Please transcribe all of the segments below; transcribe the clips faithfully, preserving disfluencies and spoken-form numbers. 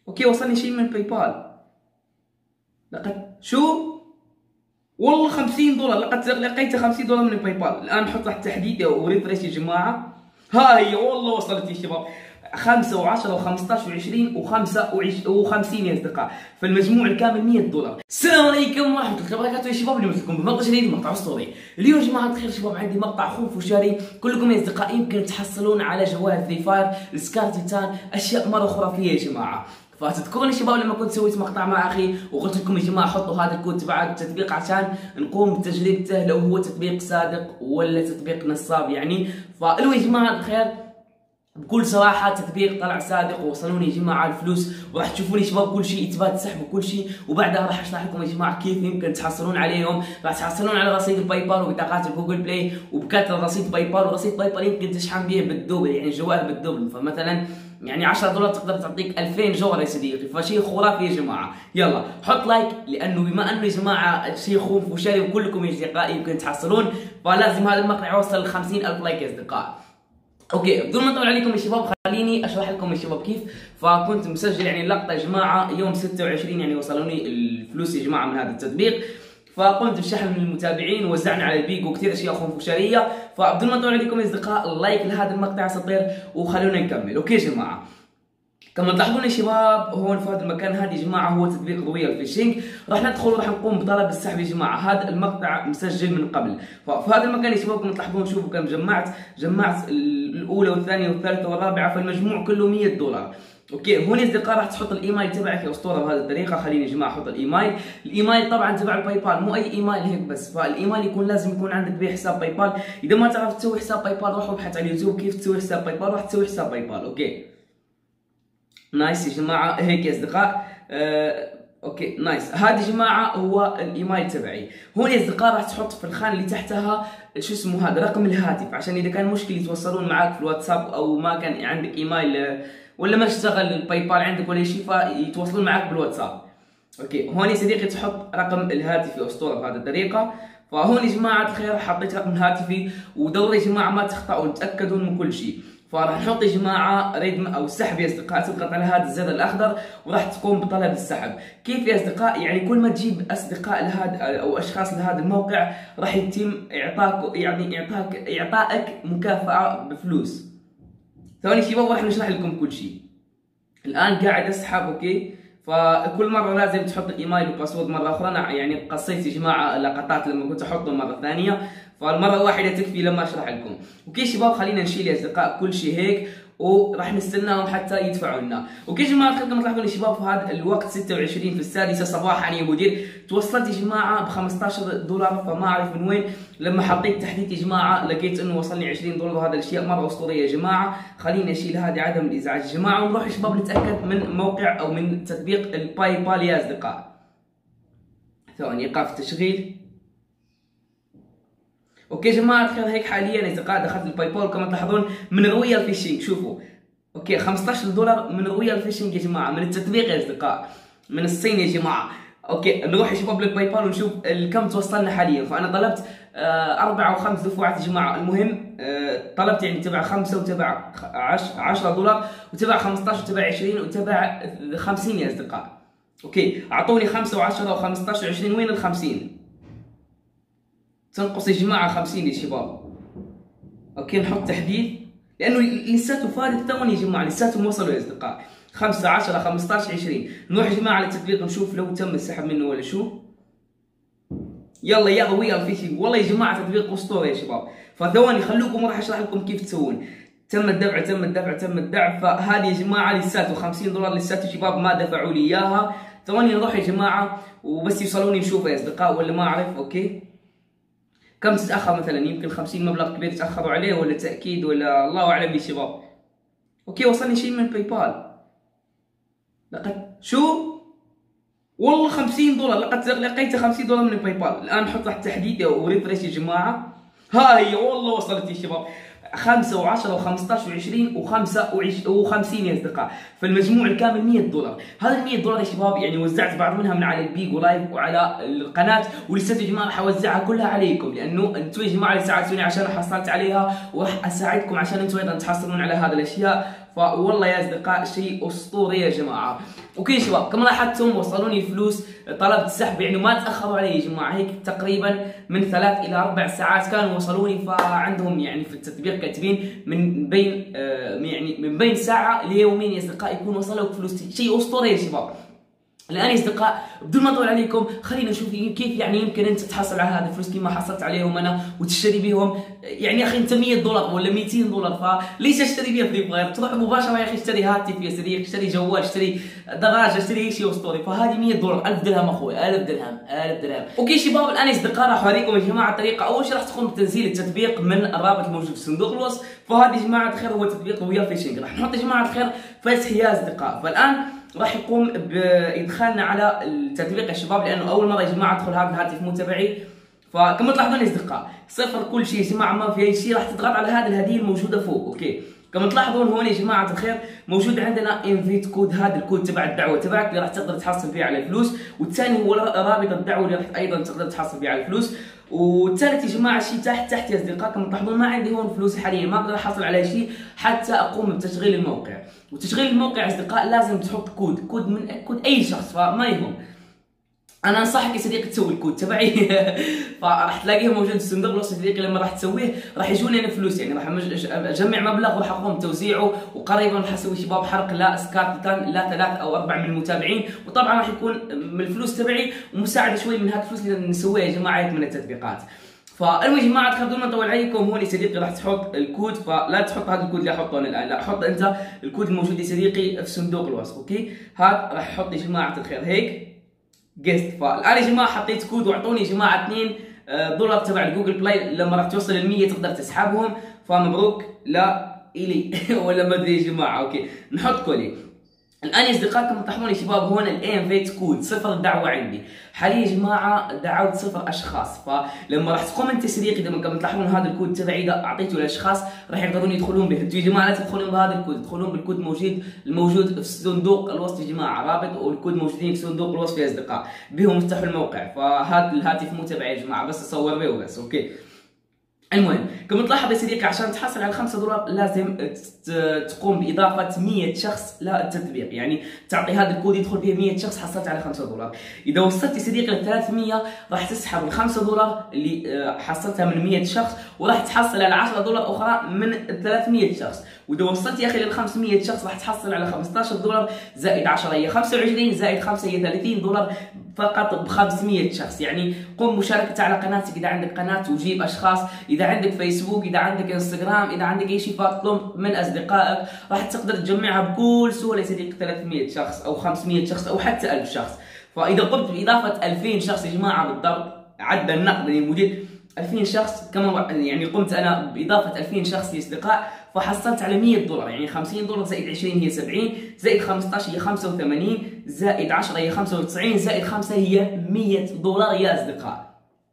اوكي وصلني شيء من باي بال. لقد شو والله خمسين دولار، لقد لقيت خمسين دولار من باي بال. الان نحط تحت تحديد وريفريش يا جماعه. ها هي والله وصلت يا شباب. خمسة وعشرة وخمسطعش وعشرين وخمسة وخمسين يا اصدقاء، فالمجموع الكامل مية دولار. السلام عليكم ورحمه الله وبركاته يا شباب، اليوم لكم بمقطع جديد، مقطع اسطوري. اليوم يا جماعه الخير شباب عندي مقطع خوف وشاري. كلكم يا اصدقاء يمكن تحصلون على جوال فري فاير السكار تيتان اشياء مره خرافيه يا جماعه. فتذكرون يا شباب لما كنت سويت مقطع مع اخي وقلت لكم يا جماعه حطوا هذا الكود تبع التطبيق عشان نقوم بتجربته لو هو تطبيق صادق ولا تطبيق نصاب يعني. فالو يا جماعه الخير بكل صراحه التطبيق طلع صادق ووصلوني يا جماعه الفلوس، وراح تشوفون يا شباب كل شيء اثبات سحب وكل شيء، وبعدها راح اشرح لكم يا جماعه كيف يمكن تحصلون عليهم. راح تحصلون على رصيد الباي بال وبطاقات الجوجل بلاي وبكارت رصيد باي بال، ورصيد باي بال يمكن تشحن به بالدبل يعني الجوال بالدبل. فمثلا يعني عشرة دولار تقدر تعطيك ألفين جوهر يا صديقي، فشيء خرافي يا جماعه. يلا حط لايك، لانه بما انه يا جماعه شيء خوف وشاري وكلكم يا اصدقائي يمكن تحصلون، فلازم هذا المقطع يوصل ل خمسين ألف لايك يا اصدقاء. اوكي بدون ما اطول عليكم يا شباب خليني اشرح لكم يا شباب كيف. فكنت مسجل يعني اللقطه يا جماعه يوم ستة وعشرين يعني وصلوني الفلوس يا جماعه من هذا التطبيق، فقمت بشحن من المتابعين ووزعنا على البيج وكثير اشياء خنفشاريه. فبدون ما اطول عليكم يا اصدقاء اللايك لهذا المقطع سطير وخلونا نكمل. اوكي يا جماعه كما تلاحظون يا شباب هون في هذا المكان هذا يا جماعه هو تطبيق رويال فيشنج. راح ندخل وراح نقوم بطلب السحب يا جماعه. هذا المقطع مسجل من قبل. ففي هذا المكان يا شباب كما تلاحظون شوفوا كم جمعت، جمعت الاولى والثانيه والثالثه والرابعه، فالمجموع كله مية دولار. اوكي هون يا اصدقاء راح تحط الايميل تبعك يا اسطوره بهذه الطريقه. خليني يا جماعه احط الايميل. الايميل طبعا تبع الباي بال، مو اي ايميل هيك بس، فالايميل يكون لازم يكون عندك به حساب باي بال. اذا ما تعرف تسوي حساب باي بال روح ابحث على اليوتيوب كيف تسوي حساب باي بال، راح تسوي حساب باي بال. اوكي نايس يا جماعه هيك يا اصدقاء. آه، اوكي نايس. هذا يا جماعه هو الايميل تبعي. هون يا اصدقاء راح تحط في الخانه اللي تحتها شو اسمه هذا رقم الهاتف، عشان اذا كان مشكله يتواصلون معك في الواتساب او ما كان عندك ايميل ولا ما اشتغل الباي بال عندك ولا شيء فيتواصلون معك بالواتساب. اوكي هون يا صديقي تحط رقم الهاتف يا اسطوره بهذه الطريقه. فهون يا جماعه الخير حطيت رقم هاتفي، ودوروا يا جماعه ما تخطئوا تاكدوا من كل شيء. فراح نحط يا جماعه ريدم او السحب يا اصدقاء، تضغط على هذا الزر الاخضر وراح تقوم بطلب السحب. كيف يا اصدقاء؟ يعني كل ما تجيب اصدقاء لهذا او اشخاص لهذا الموقع راح يتم اعطاك يعني اعطاك اعطائك مكافاه بفلوس. ثواني شباب راح نشرح لكم كل شيء. الان قاعد اسحب اوكي، فكل مره لازم تحط الايميل والباسورد مره اخرى. انا يعني قصيت يا جماعه لقطات لما كنت احطهم مره ثانيه، فالمره الواحده تكفي لما اشرح لكم. اوكي شباب خلينا نشيل يا اصدقاء كل شيء هيك وراح نستناهم حتى يدفعوا لنا. اوكي يا جماعه الخير كما تلاحظون يا شباب في هذا الوقت ستة وعشرين في السادسه صباحا يا مدير توصلت يا جماعه ب خمسطعش دولار، فما اعرف من وين. لما حطيت تحديث يا جماعه لقيت انه وصلني عشرين دولار، وهذا الاشياء مره اسطوريه يا جماعه. خليني اشيل هذه عدم الازعاج يا جماعه، ونروح يا شباب نتاكد من موقع او من تطبيق الباي بال يا اصدقاء. ثواني ايقاف التشغيل. اوكي يا جماعه الخير هيك حاليا يا اصدقاء دخلت الباي بال كما تلاحظون من رويال فيشنج. شوفوا اوكي خمسطعش دولار من رويال فيشنج يا جماعه، من التطبيق يا اصدقاء، من الصين يا جماعه. اوكي نروح يا شباب للباي بال ونشوف كم توصلنا حاليا. فانا طلبت آه اربع او خمس دفعات يا جماعه. المهم آه طلبت يعني تبع خمسه وتبع عشرة دولار وتبع خمسطعش وتبع عشرين وتبع خمسين يا اصدقاء. اوكي اعطوني خمسه وعشرة وخمسطعش وعشرين، وين ال خمسين؟ تنقص يا جماعه خمسين يا شباب. اوكي نحط تحديث لانه لساته فارق ثواني يا جماعه، لساتهم وصلوا يا اصدقاء. خمسة عشرة خمسطعش عشرين. نروح يا جماعه على التطبيق نشوف لو تم السحب منه ولا شو. يلا يا رويال فيشنج والله يا جماعه تطبيق اسطوري يا شباب. فثواني خلوكم وراح اشرح لكم كيف تسوون. تم الدفع تم الدفع تم الدفع. فهذه يا جماعه لساته خمسين دولار، لساته شباب ما دفعوا لي اياها. ثواني نروح يا جماعه وبس يوصلوني نشوفها يا اصدقاء ولا ما اعرف. اوكي كم تتاخر مثلا؟ يمكن خمسين مبلغ كبير تاخروا عليه ولا تاكيد ولا الله اعلم يا شباب. اوكي وصلني شيء من باي بال. لقد شو والله خمسين دولار، لقد لقيت خمسين دولار من باي بال. الان نحط تحت تحديد وريفريش يا جماعه. ها هي والله وصلت يا شباب. خمسة وعشرة وخمسطعش وعشرين وخمسة وخمسين يا اصدقاء، فالمجموع الكامل مية دولار. هذا ال مية دولار يا شباب يعني وزعت بعض منها من على البيج ولايف وعلى القناه، ولسه يا جماعه راح اوزعها كلها عليكم، لانه انتم يا جماعه اللي ساعدتوني عشان حصلت عليها، وراح اساعدكم عشان انتم ايضا تحصلون على هذه الاشياء. فوالله يا اصدقاء شيء اسطوري يا جماعه. اوكي شباب، كما لاحظتم وصلوني الفلوس، طلبت السحب يعني ما تاخروا علي يا جماعه، هيك تقريبا من ثلاث الى اربع ساعات كانوا وصلوني. فعندهم يعني في التطبيق كاتبين من بين آه يعني من بين ساعه ليومين يا اصدقاء يكون وصلوا فلوس. شيء اسطوري يا شباب. الان يا اصدقاء بدون ما اطول عليكم خلينا نشوف كيف يعني يمكن انت تحصل على هذا الفلوس كيف ما حصلت عليهم انا وتشتري بهم. يعني يا اخي انت مية دولار ولا مئتين دولار، فليش اشتري بيها فري فاير؟ تروح مباشره يا اخي اشتري هاتف يا صديقي، اشتري جوال، اشتري دراجه، اشتري شيء اسطوري. فهذه مية دولار، ألف درهم اخوي، ألف درهم، ألف درهم. اوكي شباب، الان يا اصدقاء راح اوريكم يا جماعه الطريقه. اول شيء راح تقوم بتنزيل التطبيق من الرابط الموجود في صندوق الوصف. فهذا يا جماعه الخير هو تطبيق ويا فيشنج. راح نحط يا جماعه الخير فتح يا اصدقاء. فالان راح يقوم بادخالنا على التطبيق يا شباب، لانه اول مره يا جماعه ادخل هذا الهاتف مو تبعي. فكما تلاحظون يا اصدقاء صفر كل شيء يا جماعه، ما في اي شيء. راح تضغط على هذه الهديه الموجوده فوق. اوكي، كما تلاحظون هون يا جماعه الخير موجود عندنا انفيت كود، هذا الكود تبع الدعوه تبعك اللي راح تقدر تحصل فيه على الفلوس، والثاني هو رابط الدعوه اللي راح ايضا تقدر تحصل فيه على الفلوس، والثالث يا جماعه الشيء تحت تحت يا اصدقاء. كما تلاحظون ما عندي هون فلوس حاليا، ما اقدر احصل على شيء حتى اقوم بتشغيل الموقع. وتشغيل الموقع يا اصدقاء لازم تحط كود، كود من كود اي شخص، فما يهم. انا انصحك يا صديقي تسوي الكود تبعي فراح تلاقيه موجود في صندوق الوصف يا صديقي. لما راح تسويه راح يجوني انا فلوس، يعني راح اجمع مبلغ وراح اقوم بتوزيعه، وقريبا راح اسوي شباب حرق لا سكارتان لا ثلاث او اربع من المتابعين، وطبعا راح يكون من الفلوس تبعي ومساعده شوي من هذه الفلوس اللي نسويها يا جماعه من التطبيقات. فالمهم يا جماعه بدون ما نطول عليكم هون يا صديقي راح تحط الكود. فلا تحط هذا الكود اللي احطه انا الان، لا حط انت الكود الموجود يا صديقي في صندوق الوصف. اوكي، هذا راح احط يا جماعه الخير هيك جيست. فالان يا جماعه حطيت كود واعطوني يا جماعه اثنين دولار تبع الجوجل بلاي. لما راح توصل ال مية تقدر تسحبهم، فمبروك لا الي ولا ما ادري يا جماعه. اوكي، نحط كولي. الان يا اصدقاء كما تلاحظون يا شباب هون الانفيت كود صفر دعوه عندي حاليا يا جماعه، دعوت صفر اشخاص. فلما راح تقوم انت صديقي لما كما تلاحظون هذا الكود تبعي اذا اعطيته لاشخاص راح يقدرون يدخلون به. انتم يا جماعه لا تدخلون بهذا الكود، تدخلون بالكود موجود الموجود في صندوق الوصف يا جماعه، رابط والكود موجودين في صندوق الوصف يا اصدقاء، بهم افتحوا الموقع. فهذا الهاتف مو تبعي يا جماعه، بس اصور به وبس. اوكي، المهم كما تلاحظ يا صديقي عشان تحصل على خمسة دولار لازم تقوم باضافه مية شخص للتطبيق، يعني تعطي هذا الكود يدخل فيه مية شخص حصلت على خمسة دولار. اذا وصلت يا صديقي ل ثلاثمية راح تسحب ال خمسة دولار اللي حصلتها من مية شخص، وراح تحصل على عشرة دولار اخرى من ثلاثمية شخص. واذا وصلت يا اخي لل خمسمية شخص راح تحصل على خمسطعش دولار زائد عشرة هي خمسة وعشرين زائد خمسة هي ثلاثين دولار فقط ب خمسمية شخص. يعني قم مشاركته على قناتك اذا عندك قناه، وجيب اشخاص، اذا عندك فيسبوك، اذا عندك انستغرام، اذا عندك اي شيء فاطلب من اصدقائك، راح تقدر تجمعها بكل سهوله يا صديقي ثلاثمية شخص او خمسمية شخص او حتى ألف شخص. فاذا قمت باضافه ألفين شخص يا جماعه بالضبط عد النقد الموجود ألفين شخص، كما يعني قمت انا باضافه ألفين شخص يا اصدقاء فحصلت على مية دولار، يعني خمسين دولار زائد عشرين هي سبعين زائد خمسطعش هي خمسة وثمانين زائد عشرة هي خمسة وتسعين زائد خمسة هي مية دولار يا اصدقاء.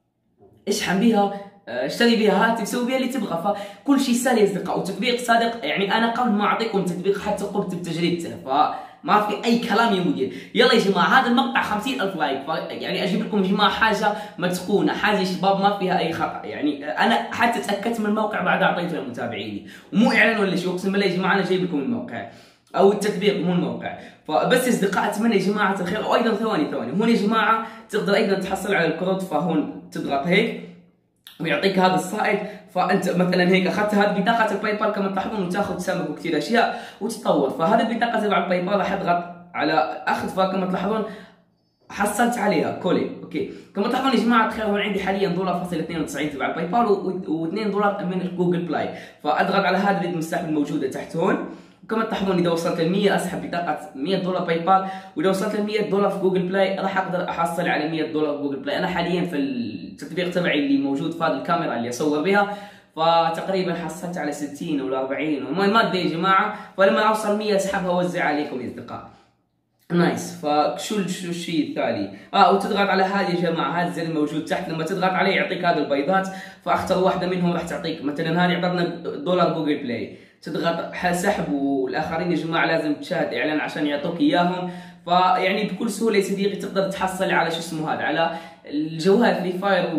اشحن بها، اشتري بها هاتف، سوي بها اللي تبغى، فكل شيء سهل يا اصدقاء. وتطبيق صادق، يعني انا قبل ما اعطيكم تطبيق حتى قمت بتجربته، فما في اي كلام يا مدير. يلا يا جماعه هذا المقطع خمسين ألف لايك، يعني اجيب لكم يا جماعه حاجه متقونه، حاجه شباب ما فيها اي خطا. يعني انا حتى تاكدت من الموقع بعد اعطيته لمتابعيني، ومو اعلان ولا شيء، اقسم بالله يا جماعه انا جايب لكم الموقع او التطبيق مو الموقع. فبس يا اصدقاء اتمنى يا جماعه الخير. وايضا ثواني ثواني هون يا جماعه تقدر ايضا تحصل على الكروت. فهون تضغط هيك ويعطيك هذا الصائد. فانت مثلا هيك اخذت هذه بطاقه الباي بال كما تلاحظون، وتاخذ سمك وكثير اشياء وتطور. فهذه البطاقه تبع الباي بال راح اضغط على اخذ، فكما تلاحظون حصلت عليها كولي. اوكي، كما تلاحظون يا جماعه الخير هون عندي حاليا دولار فاصل اثنين وتسعين تبع الباي بال و2 دولار من جوجل بلاي. فاضغط على هذه اليد السحب الموجوده تحت هون. وكما تلاحظون اذا وصلت ل مية اسحب بطاقه مية دولار باي بال، واذا وصلت ل مية دولار في جوجل بلاي راح اقدر احصل على مية دولار في جوجل بلاي. انا حاليا في التطبيق تبعي اللي موجود في هذه الكاميرا اللي اصور بها فتقريبا حصلت على ستين ولا أربعين وما ادري يا جماعه. فلما اوصل مية اسحبها واوزع عليكم يا اصدقاء. نايس. فشو شو الشيء الثاني؟ اه وتضغط على هذه يا جماعه، هذا الزر الموجود تحت، لما تضغط عليه يعطيك هذه البيضات، فاختر واحده منهم راح تعطيك. مثلا هذه اعطتنا دولار جوجل بلاي، تضغط سحب، والاخرين يا جماعه لازم تشاهد اعلان عشان يعطوك اياهم. فيعني بكل سهوله يا صديقي تقدر تحصل على شو اسمه هذا على الجوال فري فاير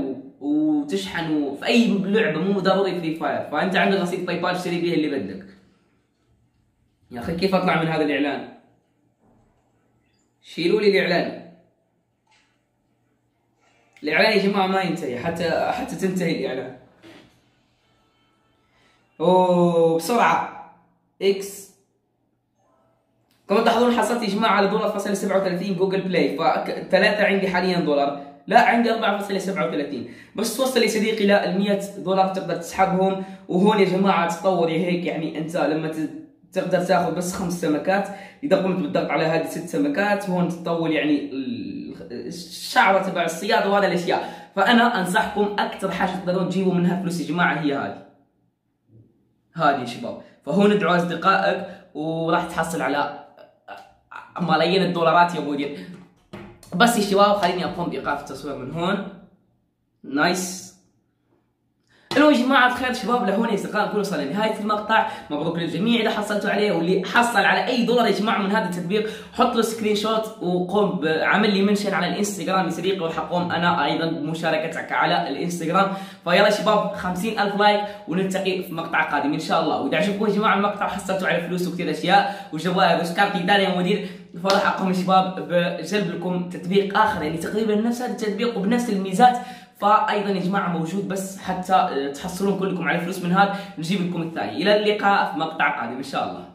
وتشحن في اي لعبه، مو ضروري فري فاير. فانت عندك رصيد باي بال اشتري به اللي بدك. يا اخي كيف اطلع من هذا الاعلان؟ شيلوا لي الاعلان. الاعلان يا جماعه ما ينتهي حتى حتى تنتهي الاعلان. اوه بسرعه اكس. كما تلاحظون حصلت يا جماعه على دولار فاصلة سبعة وثلاثين جوجل بلاي، فثلاثه عندي حاليا دولار، لا عندي أربعة فاصلة سبعة وثلاثين. بس توصل يا صديقي ل مئة دولار تقدر تسحبهم. وهون يا جماعه تطور هيك، يعني انت لما تقدر تاخذ بس خمس سمكات، اذا قمت بالضغط على هذه ست سمكات هون تطول يعني الشعره تبع الصياد وهذا الاشياء. فانا انصحكم اكثر حاجه تقدرون تجيبوا منها فلوس يا جماعه هي هذه هذه يا شباب. فهون ادعوا اصدقائك وراح تحصل على ملايين الدولارات يا مدير. بس يا شباب خليني اقوم بايقاف التصوير من هون. نايس. المهم يا جماعه الخير شباب، لهون يا اصدقائي نكون وصلنا لنهايه المقطع. مبروك للجميع اذا حصلتوا عليه، واللي حصل على اي دولار يا جماعه من هذا التطبيق حط له سكرين شوت وقوم بعمل لي منشن على الانستغرام يا صديقي، وراح اقوم انا ايضا بمشاركتك على الانستغرام. فيلا شباب خمسين ألف لايك ونلتقي في مقطع قادم ان شاء الله. واذا عجبكم يا جماعه المقطع وحصلتوا على فلوس وكثير اشياء وجوائز وسكارتي ثانيه يا مدير، فراح اقوم يا شباب بجلب لكم تطبيق اخر يعني تقريبا نفس هذا التطبيق وبنفس الميزات، فايضا يا جماعه موجود، بس حتى تحصلون كلكم على فلوس من هذا نجيب لكم الثاني. الى اللقاء في مقطع قادم ان شاء الله.